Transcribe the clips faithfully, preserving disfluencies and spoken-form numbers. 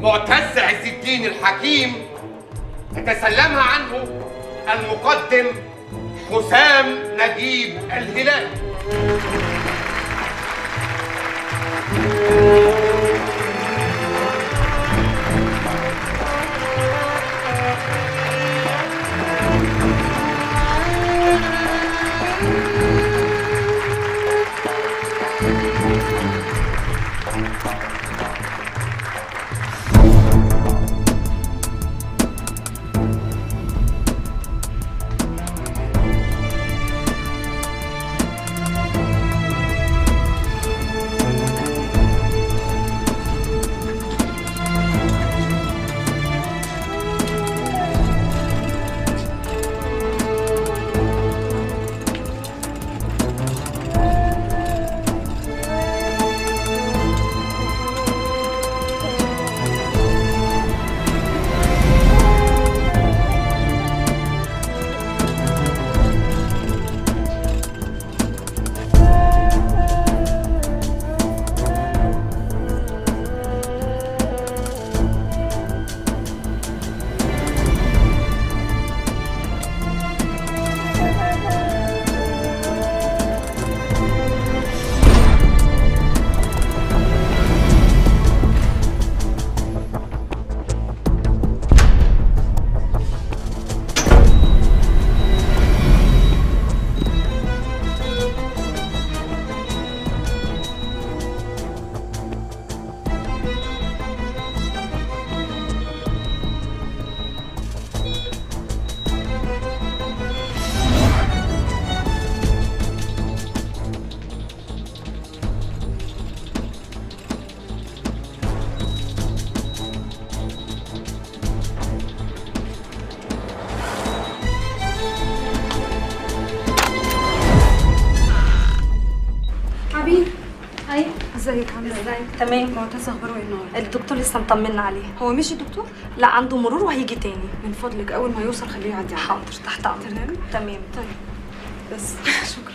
معتز عز الدين الحكيم يتسلمها عنه المقدم حسام نجيب الهلالي. ازيك عامله ايه؟ ازيك؟ تمام. معتز اخباره ايه النهارده؟ الدكتور لسه مطمنا عليه. هو مشي الدكتور؟ لا عنده مرور وهيجي تاني. من فضلك اول ما يوصل خليه يعدي عليا. حاضر تحت امرك. تمام؟ تمام. طيب بس شكرا.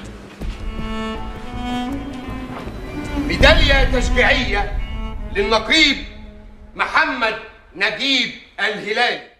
ميدالية تشجيعية للنقيب محمد نجيب الهلالي.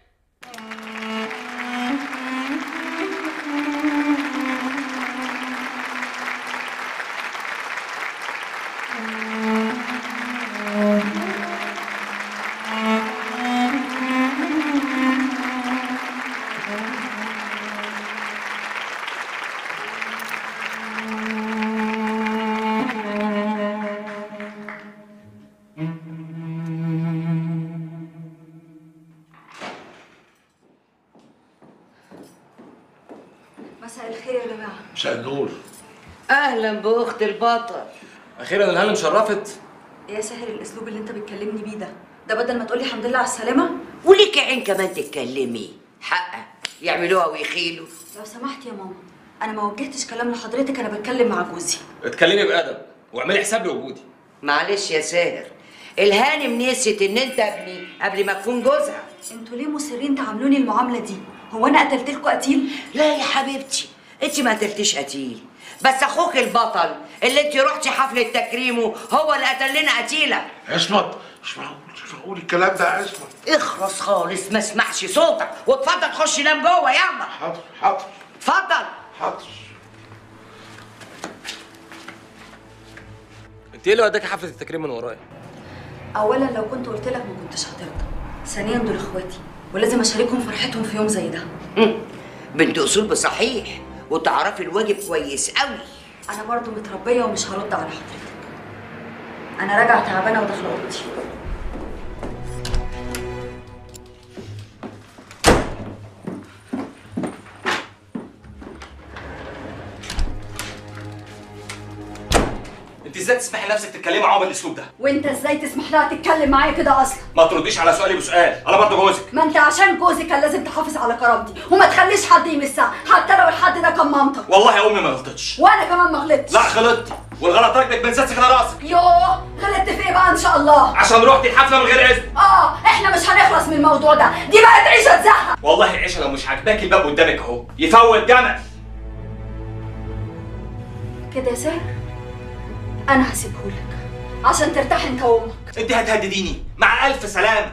مساء الخير يا جماعه. مساء النور. اهلا باخت البطل. اخيرا الهانم شرفت. يا ساهر الاسلوب اللي انت بتكلمني بيه ده ده بدل ما تقولي الحمد لله على السلامه. وليك عين كمان تتكلمي. حقك يعملوها ويخيلوا. لو سمحت يا ماما انا ما وجهتش كلام لحضرتك، انا بتكلم مع جوزي. اتكلمي بادب واعملي حساب لوجودي. معلش يا ساهر، الهانم نسيت ان انت ابني قبل ما تكون جوزها. انتوا ليه مصرين تعاملوني المعامله دي؟ هو انا قتلت لكم قتيل؟ لا يا حبيبتي انت ما قتلتيش قتيل، بس اخوك البطل اللي انت رحتي حفله تكريمه هو اللي قتل لنا قتيله. عصمت مش معقول مش معقول الكلام ده يا عصمت. اخرس خالص ما اسمعش صوتك واتفضل خش نام جوه يلا. حاضر حاضر اتفضل. حاضر. انت ايه اللي وداكي حفله التكريم من ورايا؟ اولا لو كنت قلت لك ما كنتش هترضى، ثانيا دول اخواتي ولازم اشاركهم فرحتهم في يوم زي ده. بنت اصول بصحيح وتعرفي الواجب كويس قوي. انا برضو متربيه ومش هرد على حضرتك. انا راجعه تعبانه وداخله اوضتي. انت ازاي تسمحي لنفسك تتكلمي معاهم بالاسلوب ده؟ وانت ازاي تسمح لها تتكلم معايا كده اصلا؟ ما ترديش على سؤالي بسؤال، انا برضه جوزك. ما انت عشان جوزي كان لازم تحافظ على كرامتي وما تخليش حد يمسها، حتى لو الحد ده كان مامتك. والله يا امي ما غلطتش. وانا كمان ما غلطتش. لا غلطتي، والغلط راكبك من ساسك على راسك. يوه غلطت في ايه بقى ان شاء الله؟ عشان روحتي الحفله من غير اذن. اه احنا مش هنخلص من الموضوع ده، دي بقت عيشه تزهق. والله العيشه لو مش عاجباكي الباب قدامك اهو، يفوت جمل. كده يا ساهر انا هسيبهولك، عشان ترتاح انت وامك. انت هتهدديني؟ مع الف سلامه.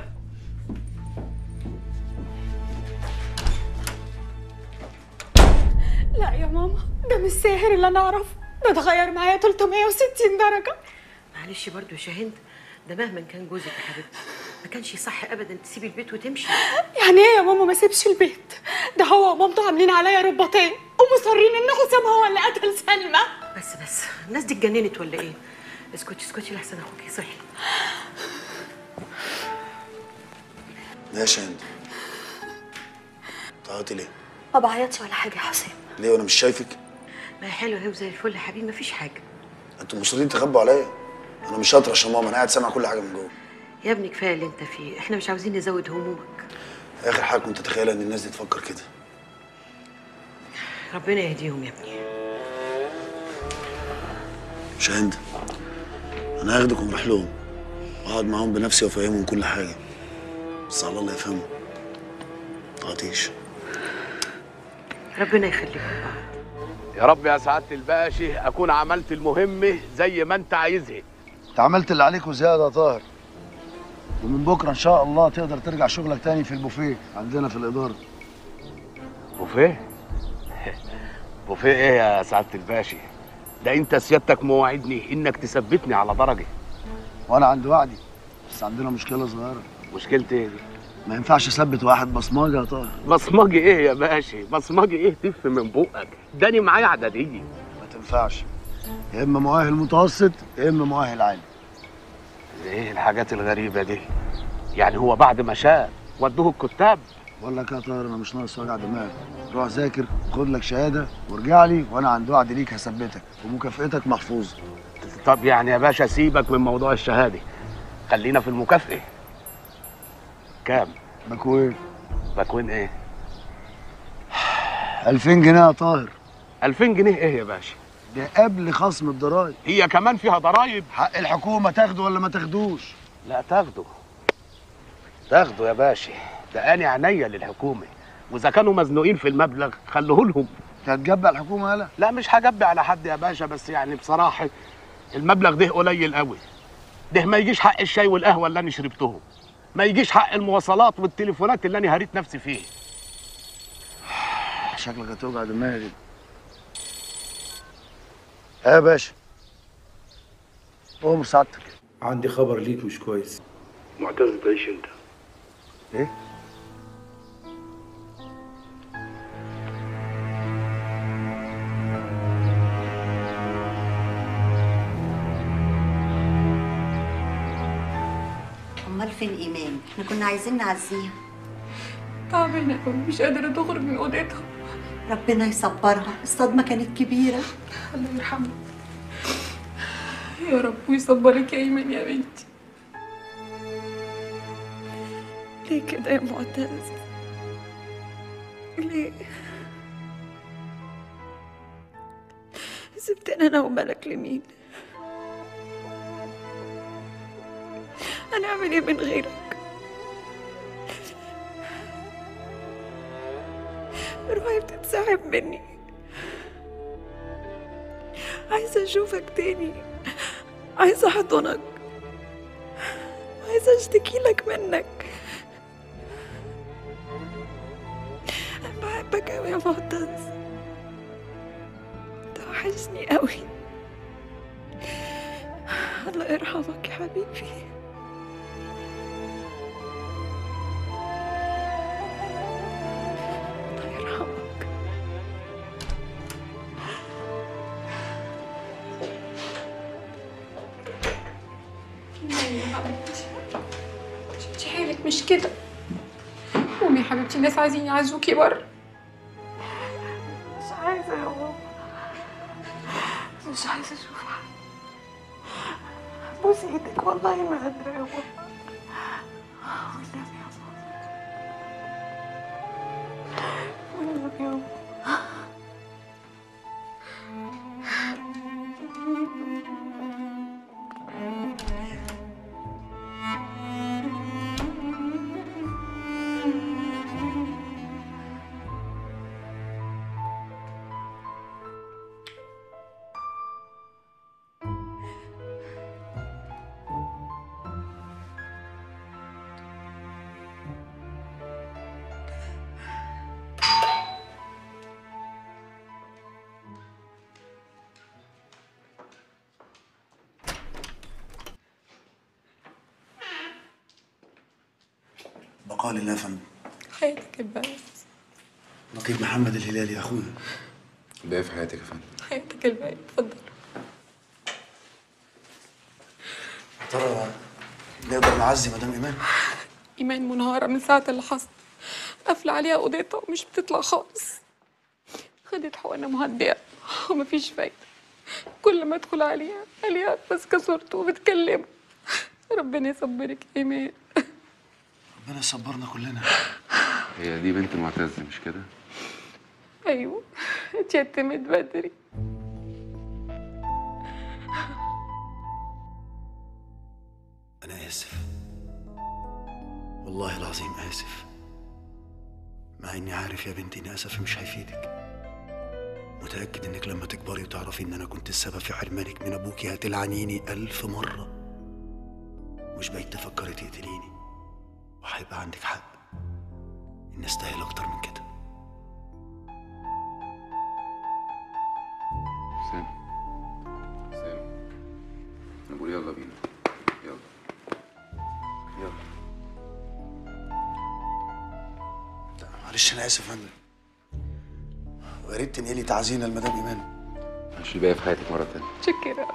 لا يا ماما، ده مش ساهر اللي انا اعرفه، ده اتغير معايا ثلاثمية وستين درجه. معلش برضو يا شاهين، ده مهما كان جوزك يا حبيبتي ما كانش صح ابدا تسيبي البيت وتمشي. يعني ايه يا ماما ما سيبش البيت؟ ده هو ومامته عاملين عليا رباطين ومصرين ان حسام هو اللي قتل سلمى. بس بس الناس دي اتجننت ولا ايه؟ اسكتي اسكتي لحسن اخوكي صحي. يا شاهين تعيطي ليه؟ ما بعيطش ولا حاجه يا حسام. ليه وانا مش شايفك؟ ما هي حلوه اهي وزي الفل يا حبيبي، مفيش حاجه. انتوا مصرين تخبوا عليا؟ انا مش شاطر عشان ماما، انا قاعد سامع كل حاجه من جوه. يا ابني كفايه اللي انت فيه، احنا مش عاوزين نزود همومك. اخر حاجه كنت اتخيل ان الناس دي تفكر كده. ربنا يهديهم يا ابني. شاهين انا هاخدك ونروح لهم واقعد معاهم بنفسي وافهمهم كل حاجه، بس على الله يفهموا. تعطيش. ربنا يخليكم بعض. يا رب يا سعاده الباشا اكون عملت المهمه زي ما انت عايزها. انت عملت اللي عليك وزياده يا طاهر، ومن بكره ان شاء الله تقدر ترجع شغلك تاني في البوفيه عندنا في الاداره. بوفيه؟ بوفيه ايه يا سعاده الباشا؟ ده انت سيادتك مواعدني انك تثبتني على درجه. وانا عندي وعدي، بس عندنا مشكله صغيره. مشكلتي ايه دي؟ ما ينفعش اثبت واحد بصماجي يا طاهر. بصمجي ايه يا باشا؟ بصمجي ايه تف من بقك؟ داني معايا اعداديه. ما تنفعش، يا اما مؤهل متوسط يا اما مؤهل عالي. ايه الحاجات الغريبه دي؟ يعني هو بعد ما شاف ودوه الكتاب؟ بقول لك يا طاهر انا مش ناقص وجع دماغ، روح ذاكر خد لك شهاده وارجع لي وانا عندي وعد ليك هثبتك ومكافئتك محفوظه. طب يعني يا باشا سيبك من موضوع الشهاده، خلينا في المكافئه. كام؟ باكوين. باكوين ايه؟ ألفين جنيه يا طاهر. ألفين جنيه ايه يا باشا؟ ده قبل خصم الضرايب. هي كمان فيها ضرايب؟ حق الحكومه تاخده ولا ما تاخدوش؟ لا تاخده، تاخده يا باشا، ده انا عينيا للحكومه، واذا كانوا مزنوقين في المبلغ خلوه لهم. هتجبع الحكومه يالا؟ لا مش هجبع على حد يا باشا، بس يعني بصراحه المبلغ ده قليل قوي. ده ما يجيش حق الشاي والقهوه اللي انا شربتهم، ما يجيش حق المواصلات والتليفونات اللي انا هريت نفسي فيه. شكلك هتوجع دماغي. ايه يا باشا؟ قوم سعادتك. عندي خبر ليك مش كويس. معتز تعيش انت. ايه؟ امال فين ايمان؟ احنا كنا عايزين نعزيها. تعبانه قوي مش قادره تخرج من اوضتها. ربنا يصبرها، الصدمه كانت كبيره. الله يرحمها يا رب ويصبرك يا ايمان يا بنتي. ليه كده يا معتز؟ ليه؟ سبتنا انا ومالك لمين؟ هنعمل ايه من غيرك؟ روحي بتتسحب مني، عايزة اشوفك تاني، عايزة احضنك، عايزة اشتكي لك منك. انا بحبك اوي يا معتز، توحشني اوي. الله يرحمك يا حبيبي. شفتي حالك مش كده؟ قومي يا حبيبتي، الناس عايزين يعزوكي بره. مش عايزة يا ماما، مش عايزة اشوف حد. بوسي ايدك والله ما قادرة يا ماما، والنبي يا ماما، والنبي يا ماما. بقاء لله يا فندم. حياتك الباقية. نقيب محمد الهلالي يا اخويا. باقي في حياتك يا فندم. حياتك الباقية، اتفضل. يا ترى نقدر نعزي مدام ايمان؟ ايمان منهارة من ساعة اللي حصل، قافلة عليها اوضتها ومش بتطلع خالص. خدت حقنة مهدئة ومفيش فايدة. كل ما ادخل عليها عليها ماسكة صورته وبتكلمه. ربنا يصبرك يا ايمان. ربنا يصبرنا كلنا. هي دي بنت المعتز مش كده؟ ايوه، اتيتمت بدري. انا اسف، والله العظيم اسف، مع اني عارف يا بنتي ان اسفي مش هيفيدك. متاكد انك لما تكبري وتعرفي ان انا كنت السبب في حرمانك من ابوكي هتلعنيني الف مره، مش بعيد تفكري تقتليني، وهيبقى عندك حق اني استاهل اكتر من كده. سام سام انا بقول يلا بينا، يلا يلا. معلش انا اسف يا فندم، ويا ريت تنقلي تعزينا لمدام ايمان. مش باقي في حياتك مره تانيه. شكرا.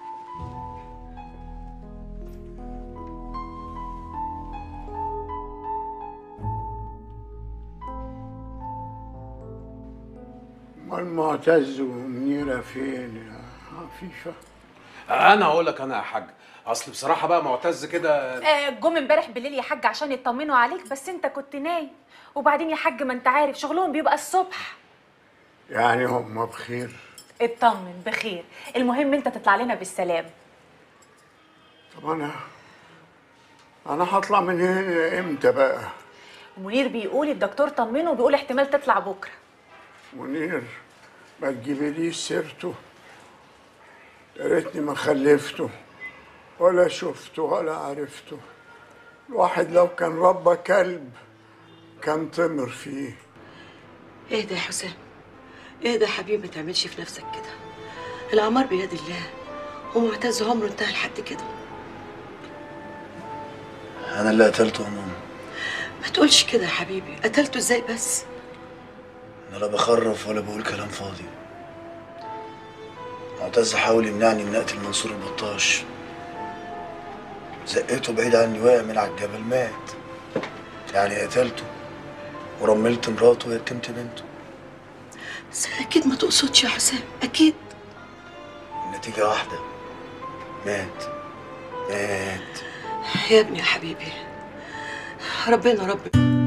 امال معتز ومنيره فين يا عفيفه؟ انا هقول لك انا يا حاج، اصل بصراحه بقى معتز كده. آه، جم امبارح بالليل يا حاج عشان يطمنوا عليك، بس انت كنت نايم. وبعدين يا حاج ما انت عارف شغلهم بيبقى الصبح. يعني هم بخير؟ اطمن بخير، المهم انت تطلع لنا بالسلام. طب انا انا هطلع من هنا امتى بقى؟ منير بيقول الدكتور طمنه وبيقول احتمال تطلع بكره. منير ما تجيبليش سيرته، يا ريتني ما خلفته ولا شفته ولا عرفته. الواحد لو كان ربى كلب كان طمر فيه. اهدى يا حسام، اهدى يا حبيبي، ما تعملش في نفسك كده. الأعمار بيد الله، ومعتز عمره انتهى لحد كده. انا اللي قتلته يا ماما. ما تقولش كده يا حبيبي، قتلته ازاي بس؟ انا لا بخرف ولا بقول كلام فاضي. معتز حاول يمنعني من اقتل منصور البطاش، زقيته بعيد عني، وقع من على الجبل مات. يعني قتلته ورملت مراته ويتمت بنته. بس اكيد ما تقصدش يا حسام، اكيد. النتيجة واحدة، مات مات. يا ابني يا حبيبي، ربنا رب